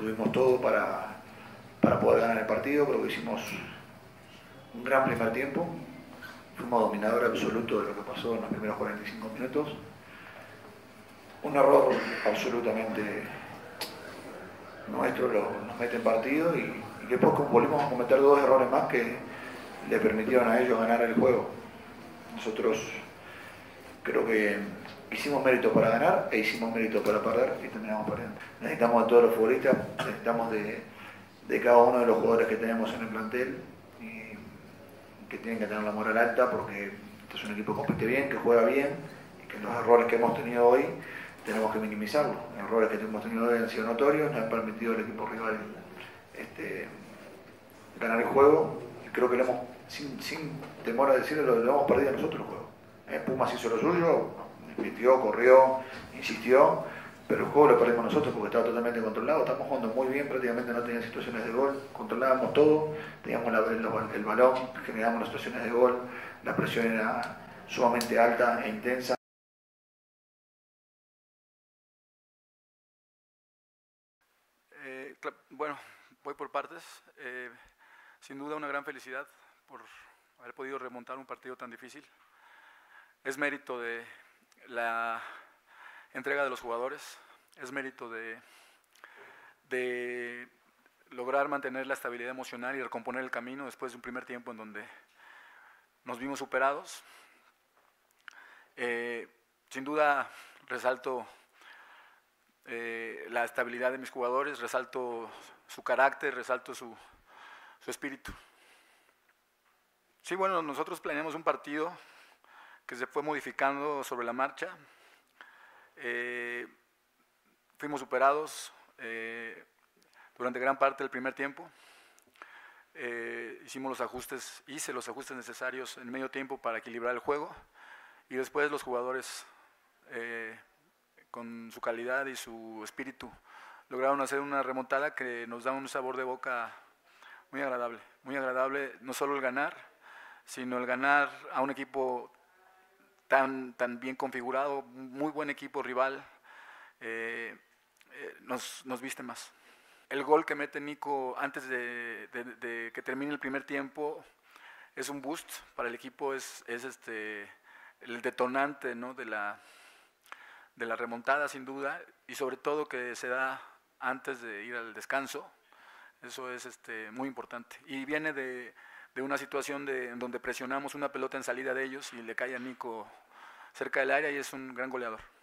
tuvimos todo para poder ganar el partido. Creo que hicimos un gran primer tiempo, fuimos dominadores absolutos de lo que pasó en los primeros 45 minutos. Un error absolutamente nuestro nos mete en partido y después volvimos a cometer dos errores más que le permitieron a ellos ganar el juego. Nosotros creo que hicimos mérito para ganar e hicimos mérito para perder y terminamos perdiendo. Necesitamos de todos los futbolistas, necesitamos de cada uno de los jugadores que tenemos en el plantel y que tienen que tener la moral alta porque este es un equipo que compite bien, que juega bien y que los errores que hemos tenido hoy tenemos que minimizarlos. Los errores que hemos tenido hoy han sido notorios, nos han permitido al equipo rival ganar el juego y creo que lo hemos, sin temor a decirlo, lo hemos perdido nosotros el juego. Pumas hizo lo suyo, invirtió, corrió, insistió, pero el juego lo perdimos nosotros porque estaba totalmente controlado. Estamos jugando muy bien, prácticamente no teníamos situaciones de gol, controlábamos todo, teníamos el balón, generábamos las situaciones de gol, la presión era sumamente alta e intensa. Bueno, voy por partes. Sin duda una gran felicidad por haber podido remontar un partido tan difícil. Es mérito de la entrega de los jugadores, es mérito de lograr mantener la estabilidad emocional y recomponer el camino después de un primer tiempo en donde nos vimos superados. Sin duda resalto la estabilidad de mis jugadores, resalto su carácter, resalto su espíritu. Sí, bueno, nosotros planeamos un partido que se fue modificando sobre la marcha. Fuimos superados durante gran parte del primer tiempo. Hice los ajustes necesarios en medio tiempo para equilibrar el juego y después los jugadores con su calidad y su espíritu lograron hacer una remontada que nos da un sabor de boca muy agradable, no solo el ganar, sino el ganar a un equipo tan bien configurado, muy buen equipo rival, nos viste más. El gol que mete Nico antes de que termine el primer tiempo es un boost para el equipo, es el detonante, ¿no?, de la remontada sin duda, y sobre todo que se da antes de ir al descanso. Eso es muy importante y viene de una situación en donde presionamos una pelota en salida de ellos y le cae a Nico cerca del área y es un gran goleador.